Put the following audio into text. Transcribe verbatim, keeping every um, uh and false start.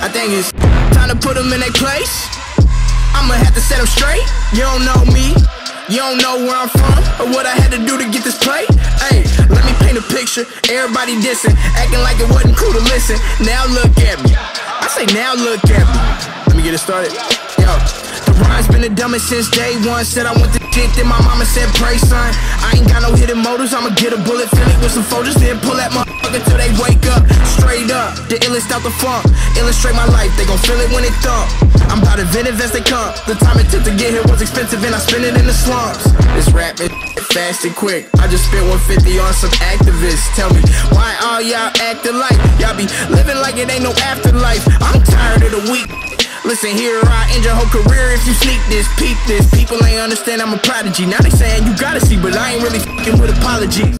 I think it's time to put them in their place. I'ma have to set them straight. You don't know me, you don't know where I'm from, or what I had to do to get this plate. Hey, let me paint a picture. Everybody dissing, acting like it wasn't cool to listen. Now look at me. I say now look at me. Let me get it started. Yo, the rhyme's been the dumbest since day one. Said I want the shit, then my mama said pray, son. I ain't got no hidden motives. I'ma get a bullet, fill it with some Folgers, then pull that motherfucker till they wake up. Straight up, the illest out the funk. Illustrate my life, they gon' feel it when it thump. I'm about to inventive as they come. The time it took to get here was expensive, and I spent it in the slums. This rap is fast and quick. I just spent one fifty on some activists. Tell me, why all y'all acting like y'all be living like it ain't no afterlife? I'm tired of the week. Listen here, I end your whole career if you sneak this, peep this. People ain't understand I'm a prodigy. Now they saying you gotta see, but I ain't really f***ing with apologies.